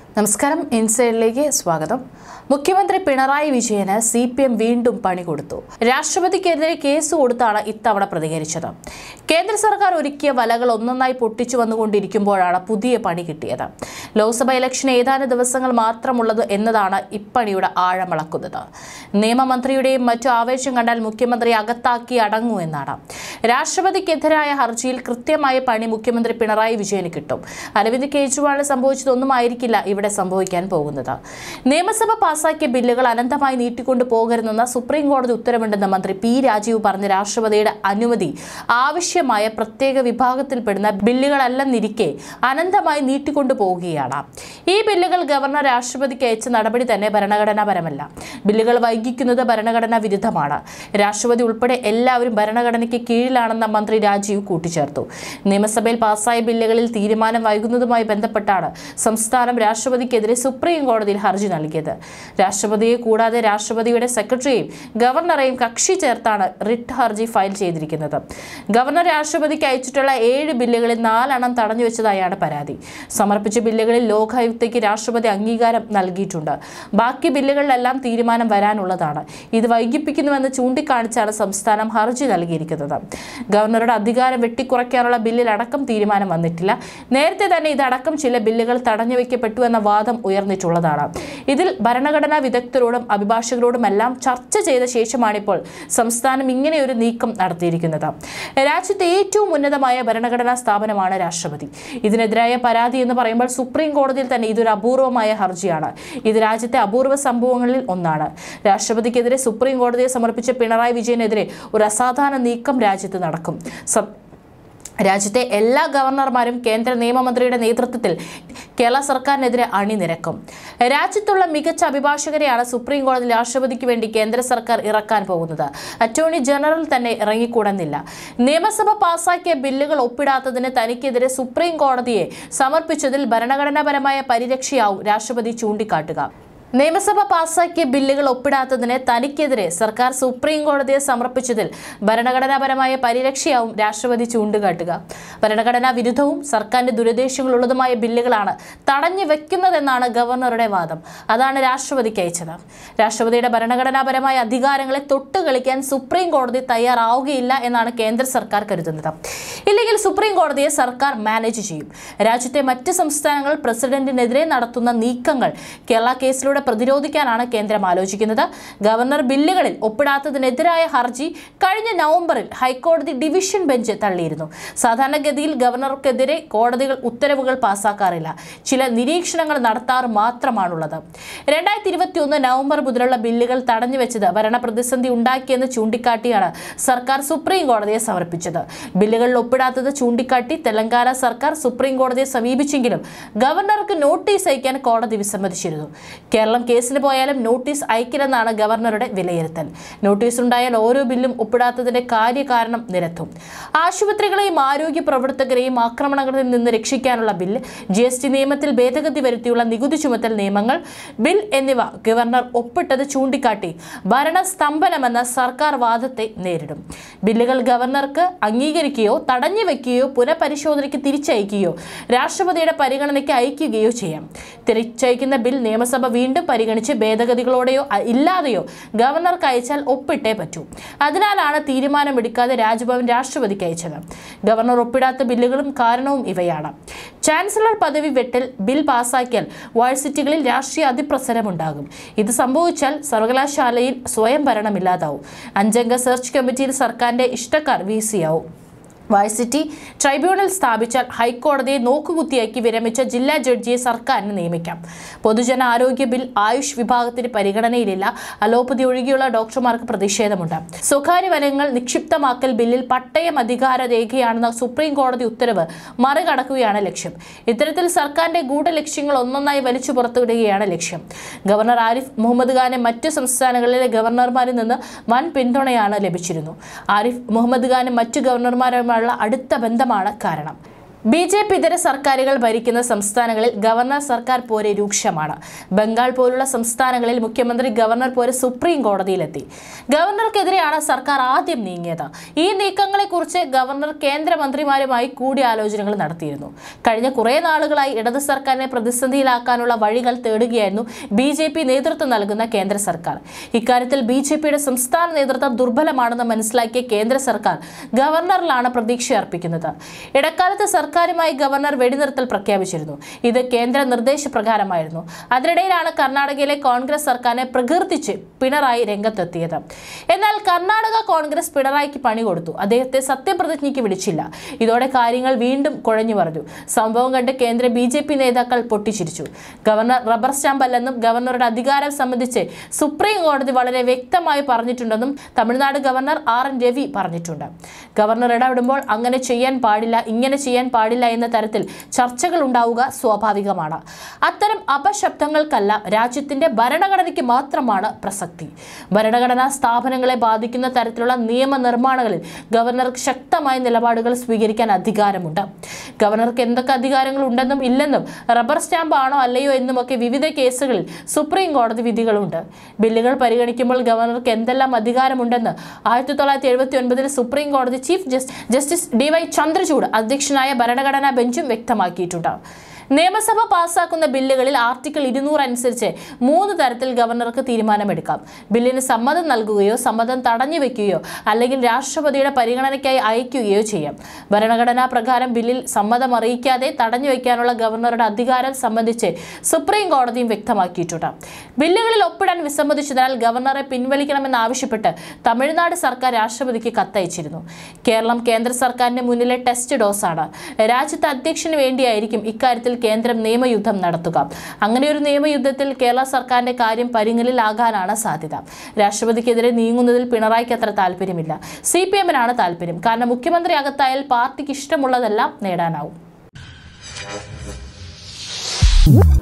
നമസ്കാരം ഇൻസൈഡിലേക്ക് സ്വാഗതം. മുഖ്യമന്ത്രി പിണറായി വിജയന് CPM വീണ്ടും പണി കൊടുത്തു. രാഷ്ട്രപതിക്കെതിരെ കേസ് കൊടുത്താണ് ഇത്തവണ പ്രതികരിച്ചത്. കേന്ദ്ര സർക്കാർ ഒരുക്കിയ വലകൾ ഒന്നൊന്നായി പൊട്ടിച്ചു വന്നുകൊണ്ടിരിക്കുമ്പോഴാണ് പുതിയ പണി കിട്ടിയത്. ലോക്സഭ ഇലക്ഷൻ ഏതാനും ദിവസങ്ങൾ മാത്രമുള്ളത് എന്നതാണ് ഇപ്പണിയുടെ ആഴമളക്കുന്നത്. നിയമമന്ത്രിയുടെയും മറ്റു ആവേശം കണ്ടാൽ മുഖ്യമന്ത്രി അകത്താക്കി അടങ്ങൂ എന്നാണ്. രാഷ്ട്രപതിക്കെതിരായ ഹർജിയിൽ കൃത്യമായ പണി മുഖ്യമന്ത്രി പിണറായി വിജയന് കിട്ടും. അരവിന്ദ് കെജ്രിവാളിന് സംഭവിച്ചതൊന്നും ആയിരിക്കില്ല ഇവിടെ സംഭവിക്കാൻ പോകുന്നത്. നിയമസഭ പാസാക്കിയ ബില്ലുകൾ അനന്തമായി നീട്ടിക്കൊണ്ടു പോകരുതെന്ന സുപ്രീം കോടതി ഉത്തരവുണ്ടെന്ന് മന്ത്രി P. രാജീവ് പറഞ്ഞ രാഷ്ട്രപതിയുടെ അനുമതി ആവശ്യമായ പ്രത്യേക വിഭാഗത്തിൽപ്പെടുന്ന ബില്ലുകളല്ലെന്നിരിക്കെ അനന്തമായി നീട്ടിക്കൊണ്ടു പോവുകയാണ്. ഈ ബില്ലുകൾ ഗവർണർ രാഷ്ട്രപതിക്ക് അയച്ച നടപടി തന്നെ ഭരണഘടനാപരമല്ല. ബില്ലുകൾ വൈകിക്കുന്നത് ഭരണഘടനാ വിരുദ്ധമാണ്. രാഷ്ട്രപതി ഉൾപ്പെടെ എല്ലാവരും ഭരണഘടനയ്ക്ക് കീഴിലാണെന്ന മന്ത്രി രാജീവ് കൂട്ടിച്ചേർത്തു. നിയമസഭയിൽ പാസായ ബില്ലുകളിൽ തീരുമാനം വൈകുന്നതുമായി ബന്ധപ്പെട്ടാണ് സംസ്ഥാനം രാഷ്ട്രപതിക്കെതിരെ സുപ്രീം കോടതിയിൽ ഹർജി നൽകിയത്. രാഷ്ട്രപതിയെ കൂടാതെ രാഷ്ട്രപതിയുടെ സെക്രട്ടറിയെയും ഗവർണറെയും കക്ഷി ചേർത്താണ് റിട്ട് ഹർജി ഫയൽ ചെയ്തിരിക്കുന്നത്. ഗവർണർ രാഷ്ട്രപതിക്ക് അയച്ചിട്ടുള്ള 7 ബില്ലുകളിൽ 4 എണ്ണം തടഞ്ഞുവെച്ചതായാണ് പരാതി. സമർപ്പിച്ച ബില്ലുകളിൽ ലോകായുക്തയ്ക്ക് രാഷ്ട്രപതി അംഗീകാരം നൽകിയിട്ടുണ്ട്. ബാക്കി ബില്ലുകളിലെല്ലാം തീരുമാനം വരാനുള്ളതാണ്. ഇത് വൈകിപ്പിക്കുന്നുവെന്ന് ചൂണ്ടിക്കാണിച്ചാണ് സംസ്ഥാനം ഹർജി നൽകിയിരിക്കുന്നത്. ഗവർണറുടെ അധികാരം വെട്ടിക്കുറയ്ക്കാനുള്ള ബില്ലിൽ അടക്കം തീരുമാനം വന്നിട്ടില്ല. നേരത്തെ തന്നെ ഇതടക്കം ചില ബില്ലുകൾ തടഞ്ഞുവെക്കപ്പെട്ടു എന്ന വാദം ഉയർന്നിട്ടുള്ളതാണ്. ഇതിൽ ഭരണഘടനാ വിദഗ്ധരോടും അഭിഭാഷകരോടുമെല്ലാം ചർച്ച ചെയ്ത ശേഷമാണിപ്പോൾ സംസ്ഥാനം ഇങ്ങനെയൊരു നീക്കം നടത്തിയിരിക്കുന്നത്. രാജ്യത്തെ ഏറ്റവും ഉന്നതമായ ഭരണഘടനാ സ്ഥാപനമാണ് രാഷ്ട്രപതി. ഇതിനെതിരായ പരാതി എന്ന് പറയുമ്പോൾ സുപ്രീം കോടതിയിൽ തന്നെ ഇതൊരു അപൂർവമായ ഹർജിയാണ്. ഇത് രാജ്യത്തെ അപൂർവ സംഭവങ്ങളിൽ ഒന്നാണ്. രാഷ്ട്രപതിക്കെതിരെ സുപ്രീം കോടതിയെ സമർപ്പിച്ച പിണറായി വിജയനെതിരെ ഒരു അസാധാരണ നീക്കം രാജ്യത്ത് നടക്കും. രാജ്യത്തെ എല്ലാ ഗവർണർമാരും കേന്ദ്ര നിയമമന്ത്രിയുടെ നേതൃത്വത്തിൽ കേരള സർക്കാരിനെതിരെ അണിനിരക്കും. രാജ്യത്തുള്ള മികച്ച അഭിഭാഷകരെയാണ് സുപ്രീം കോടതി രാഷ്ട്രപതിക്ക് വേണ്ടി കേന്ദ്ര സർക്കാർ ഇറക്കാൻ പോകുന്നത്. അറ്റോർണി ജനറൽ തന്നെ ഇറങ്ങിക്കൂടുന്നില്ല. നിയമസഭ പാസാക്കിയ ബില്ലുകൾ ഒപ്പിടാത്തതിന് തനിക്കെതിരെ സുപ്രീം കോടതിയെ സമർപ്പിച്ചതിൽ ഭരണഘടനാപരമായ പരിരക്ഷയാവും രാഷ്ട്രപതി ചൂണ്ടിക്കാട്ടുക. നിയമസഭ പാസാക്കിയ ബില്ലുകൾ ഒപ്പിടാത്തതിന് തനിക്കെതിരെ സർക്കാർ സുപ്രീം കോടതിയെ സമർപ്പിച്ചതിൽ ഭരണഘടനാപരമായ പരിരക്ഷയാവും രാഷ്ട്രപതി ചൂണ്ടിക്കാട്ടുക. ഭരണഘടനാ വിരുദ്ധവും സർക്കാരിന്റെ ദുരുദ്ദേശങ്ങളുള്ളതുമായ ബില്ലുകളാണ് തടഞ്ഞു വെക്കുന്നതെന്നാണ് ഗവർണറുടെ വാദം. അതാണ് രാഷ്ട്രപതിക്ക് അയച്ചത്. രാഷ്ട്രപതിയുടെ ഭരണഘടനാപരമായ അധികാരങ്ങളെ തൊട്ടുകളിക്കാൻ സുപ്രീം കോടതി തയ്യാറാവുകയില്ല എന്നാണ് കേന്ദ്ര സർക്കാർ കരുതുന്നത്. ഇല്ലെങ്കിൽ സുപ്രീം കോടതിയെ സർക്കാർ മാനേജ് ചെയ്യും. രാജ്യത്തെ മറ്റ് സംസ്ഥാനങ്ങൾ പ്രസിഡന്റിനെതിരെ നടത്തുന്ന നീക്കങ്ങൾ കേരള കേസിലൂടെ പ്രതിരോധിക്കാനാണ് കേന്ദ്രം ആലോചിക്കുന്നത്. ഗവർണർ ബില്ലുകളിൽ ഒപ്പിടാത്തതിനെതിരായ ഹർജി കഴിഞ്ഞ നവംബറിൽ ഹൈക്കോടതി ഡിവിഷൻ ബെഞ്ച് തള്ളിയിരുന്നു. സാധാരണഗതിയിൽ ഗവർണർക്കെതിരെ കോടതികൾ ഉത്തരവുകൾ പാസാക്കാറില്ല. ചില നിരീക്ഷണങ്ങൾ നടത്താറ് മാത്രമാണുള്ളത്. 2021 നവംബർ മുതലുള്ള ബില്ലുകൾ തടഞ്ഞുവെച്ചത് ഭരണപ്രതിസന്ധി ഉണ്ടാക്കിയെന്ന് ചൂണ്ടിക്കാട്ടിയാണ് സർക്കാർ സുപ്രീം കോടതിയെ സമർപ്പിച്ചത്. ബില്ലുകളിൽ ഒപ്പിടാത്തത് ചൂണ്ടിക്കാട്ടി തെലങ്കാന സർക്കാർ സുപ്രീം കോടതിയെ സമീപിച്ചെങ്കിലും ഗവർണർക്ക് നോട്ടീസ് അയക്കാൻ കോടതി വിസമ്മതിച്ചിരുന്നു. കേരളം കേസിന് പോയാലും നോട്ടീസ് അയക്കില്ലെന്നാണ് ഗവർണറുടെ വിലയിരുത്തൽ. നോട്ടീസ് ഉണ്ടായാൽ ഓരോ ബില്ലും ഒപ്പിടാത്തതിന്റെ കാര്യകാരണം നിരത്തും. ആശുപത്രികളെയും ആരോഗ്യ പ്രവർത്തകരെയും ആക്രമണങ്ങളിൽ നിന്ന് രക്ഷിക്കാനുള്ള ബിൽ, GST നിയമത്തിൽ ഭേദഗതി വരുത്തിയുള്ള നികുതി ചുമത്തൽ നിയമങ്ങൾ ബിൽ എന്നിവ ഗവർണർ ഒപ്പിട്ടത് ചൂണ്ടിക്കാട്ടി ഭരണസ്തംഭനമെന്ന സർക്കാർ വാദത്തെ നേരിടും. ബില്ലുകൾ ഗവർണർക്ക് അംഗീകരിക്കുകയോ തടഞ്ഞു വെക്കുകയോ പുനഃപരിശോധനയ്ക്ക് തിരിച്ചയക്കുകയോ രാഷ്ട്രപതിയുടെ പരിഗണനയ്ക്ക് അയക്കുകയോ ചെയ്യാം. തിരിച്ചയക്കുന്ന ബിൽ നിയമസഭ വീണ്ടും പരിഗണിച്ച് ഭേദഗതികളോടെയോ ഇല്ലാതെയോ ഗവർണർക്ക് അയച്ചാൽ ഒപ്പിട്ടേ പറ്റൂ. അതിനാലാണ് തീരുമാനമെടുക്കാതെ രാജ്ഭവൻ രാഷ്ട്രപതിക്ക് അയച്ചത്. ഗവർണർ ഒപ്പിടാത്ത ബില്ലുകളും കാരണവും ഇവയാണ്. ചാൻസലർ പദവി വെട്ടൽ ബിൽ പാസാക്കിയാൽ യൂണിവേഴ്സിറ്റികളിൽ രാഷ്ട്രീയ അതിപ്രസരമുണ്ടാകും. ഇത് സംഭവിച്ചാൽ സർവകലാശാലയിൽ സ്വയം ഭരണമില്ലാതാവും. 5-അംഗ സെർച്ച് കമ്മിറ്റിയിൽ സർക്കാരിന്റെ ഇഷ്ടക്കാർ VC ആവും. യൂണിവേഴ്സിറ്റി ട്രൈബ്യൂണൽ സ്ഥാപിച്ചാൽ ഹൈക്കോടതിയെ നോക്കുകുത്തിയാക്കി വിരമിച്ച ജില്ലാ ജഡ്ജിയെ സർക്കാരിന് നിയമിക്കാം. പൊതുജന ആരോഗ്യ ബിൽ ആയുഷ് വിഭാഗത്തിന് പരിഗണനയിലില്ല. അലോപ്പതി ഒഴികെയുള്ള ഡോക്ടർമാർക്ക് പ്രതിഷേധമുണ്ട്. സ്വകാര്യ വനങ്ങൾ നിക്ഷിപ്തമാക്കൽ ബില്ലിൽ പട്ടയം അധികാര രേഖയാണെന്ന സുപ്രീം കോടതി ഉത്തരവ് മറികടക്കുകയാണ് ലക്ഷ്യം. ഇത്തരത്തിൽ സർക്കാരിന്റെ ഗൂഢലക്ഷ്യങ്ങൾ ഒന്നൊന്നായി വലിച്ചു പുറത്തുവിടുകയാണ് ലക്ഷ്യം. ഗവർണർ ആരിഫ് മുഹമ്മദ് ഖാന് മറ്റു സംസ്ഥാനങ്ങളിലെ ഗവർണർമാരിൽ നിന്ന് വൻ പിന്തുണയാണ് ലഭിച്ചിരുന്നു. ആരിഫ് മുഹമ്മദ് ഖാന് മറ്റു ഗവർണർമാരുമായി അടുത്ത ബന്ധമാണ് കാരണം. BJP ഇതര സർക്കാരുകൾ ഭരിക്കുന്ന സംസ്ഥാനങ്ങളിൽ ഗവർണർ സർക്കാർ പോരെ രൂക്ഷമാണ്. ബംഗാൾ പോലുള്ള സംസ്ഥാനങ്ങളിൽ മുഖ്യമന്ത്രി ഗവർണർ പോരെ സുപ്രീം കോടതിയിലെത്തി. ഗവർണർക്കെതിരെയാണ് സർക്കാർ ആദ്യം നീങ്ങിയത്. ഈ നീക്കങ്ങളെക്കുറിച്ച് ഗവർണർ കേന്ദ്രമന്ത്രിമാരുമായി കൂടിയാലോചനകൾ നടത്തിയിരുന്നു. കഴിഞ്ഞ കുറേ നാളുകളായി ഇടത് സർക്കാരിനെ പ്രതിസന്ധിയിലാക്കാനുള്ള വഴികൾ തേടുകയായിരുന്നു BJP നേതൃത്വം നൽകുന്ന കേന്ദ്ര സർക്കാർ. ഇക്കാര്യത്തിൽ BJPയുടെ സംസ്ഥാന നേതൃത്വം ദുർബലമാണെന്ന് മനസ്സിലാക്കിയ കേന്ദ്ര സർക്കാർ ഗവർണറിലാണ് പ്രതീക്ഷ അർപ്പിക്കുന്നത്. ഇടക്കാലത്ത് സർക്കാരുമായി ഗവർണർ വെടിനിർത്തൽ പ്രഖ്യാപിച്ചിരുന്നു. ഇത് കേന്ദ്ര നിർദ്ദേശപ്രകാരമായിരുന്നു. അതിനിടയിലാണ് കർണാടകയിലെ കോൺഗ്രസ് സർക്കാരിനെ പ്രകീർത്തിച്ച് പിണറായി രംഗത്തെത്തിയത്. എന്നാൽ കർണാടക കോൺഗ്രസ് പിണറായിക്ക് പണി കൊടുത്തു. അദ്ദേഹത്തെ സത്യപ്രതിജ്ഞയ്ക്ക് വിളിച്ചില്ല. ഇതോടെ കാര്യങ്ങൾ വീണ്ടും കുഴഞ്ഞു പറഞ്ഞു. സംഭവം കണ്ട് കേന്ദ്ര BJP നേതാക്കൾ പൊട്ടിച്ചിരിച്ചു. ഗവർണർ റബ്ബർ സ്റ്റാമ്പ് അല്ലെന്നും ഗവർണറുടെ അധികാരം സംബന്ധിച്ച് സുപ്രീം കോടതി വളരെ വ്യക്തമായി പറഞ്ഞിട്ടുണ്ടെന്നും തമിഴ്നാട് ഗവർണർ RN രവി പറഞ്ഞിട്ടുണ്ട്. ഗവർണർ ഇടപെടുമ്പോൾ അങ്ങനെ ചെയ്യാൻ പാടില്ല, ഇങ്ങനെ ചെയ്യാൻ പാടില്ല എന്ന തരത്തിൽ ചർച്ചകൾ ഉണ്ടാവുക സ്വാഭാവികമാണ്. അത്തരം അപശബ്ദങ്ങൾക്കല്ല രാജ്യത്തിന്റെ ഭരണഘടനയ്ക്ക് മാത്രമാണ് പ്രസക്തി. ഭരണഘടനാ സ്ഥാപനങ്ങളെ ബാധിക്കുന്ന തരത്തിലുള്ള നിയമനിർമ്മാണങ്ങളിൽ ഗവർണർക്ക് ശക്തമായ നിലപാടുകൾ സ്വീകരിക്കാൻ അധികാരമുണ്ട്. ഗവർണർക്ക് എന്തൊക്കെ അധികാരങ്ങൾ ഉണ്ടെന്നും ഇല്ലെന്നും റബ്ബർ സ്റ്റാമ്പ് ആണോ അല്ലയോ എന്നുമൊക്കെ വിവിധ കേസുകളിൽ സുപ്രീം കോടതി വിധികളുണ്ട്. ബില്ലുകൾ പരിഗണിക്കുമ്പോൾ ഗവർണർക്ക് എന്തെല്ലാം അധികാരമുണ്ടെന്ന് 1979 സുപ്രീം കോടതി ചീഫ് ജസ്റ്റിസ് DY ചന്ദ്രചൂഡ് അധ്യക്ഷനായ ഭരണഘടനാ ബെഞ്ചും വ്യക്തമാക്കിയിട്ടുണ്ട്. നിയമസഭ പാസാക്കുന്ന ബില്ലുകളിൽ ആർട്ടിക്കിൾ 200 അനുസരിച്ച് 3 തരത്തിൽ ഗവർണർക്ക് തീരുമാനമെടുക്കാം. ബില്ലിന് സമ്മതം നൽകുകയോ സമ്മതം തടഞ്ഞു വെക്കുകയോ അല്ലെങ്കിൽ രാഷ്ട്രപതിയുടെ പരിഗണനയ്ക്കായി അയക്കുകയോ ചെയ്യാം. ഭരണഘടനാ പ്രകാരം ബില്ലിൽ സമ്മതം അറിയിക്കാതെ തടഞ്ഞു വയ്ക്കാനുള്ള ഗവർണറുടെ അധികാരം സംബന്ധിച്ച് സുപ്രീം കോടതിയും വ്യക്തമാക്കിയിട്ടുണ്ട്. ബില്ലുകളിൽ ഒപ്പിടാൻ വിസമ്മതിച്ചതിനാൽ ഗവർണറെ പിൻവലിക്കണമെന്നാവശ്യപ്പെട്ട് തമിഴ്നാട് സർക്കാർ രാഷ്ട്രപതിക്ക് കത്തയച്ചിരുന്നു. കേരളം കേന്ദ്ര സർക്കാരിന്റെ മുന്നിലെ ടെസ്റ്റ് ഡോസാണ്. രാജ്യത്തെ അധ്യക്ഷന് വേണ്ടിയായിരിക്കും ഇക്കാര്യത്തിൽ കേന്ദ്രം നിയമയുദ്ധം നടത്തുക. അങ്ങനെ ഒരു നിയമയുദ്ധത്തിൽ കേരള സർക്കാരിന്റെ കാര്യം പരിങ്ങലിലാകാനാണ് സാധ്യത. രാഷ്ട്രപതിക്കെതിരെ നീങ്ങുന്നതിൽ പിണറായിക്ക് അത്ര താല്പര്യമില്ല. CPM-നാണ് താല്പര്യം. കാരണം മുഖ്യമന്ത്രി അകത്തായാൽ പാർട്ടിക്ക് ഇഷ്ടമുള്ളതെല്ലാം നേടാനാവും.